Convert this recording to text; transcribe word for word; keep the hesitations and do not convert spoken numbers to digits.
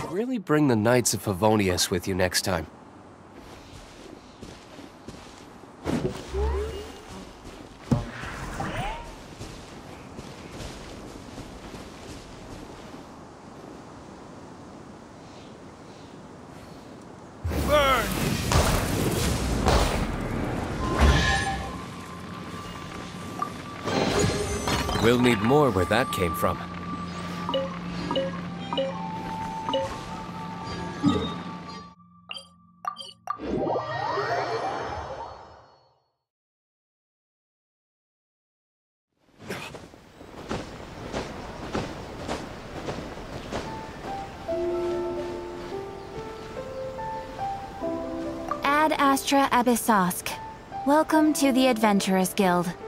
Really bring the Knights of Favonius with you next time. Burn! We'll need more where that came from. Ad Astra Abyssosk. Welcome to the Adventurers Guild.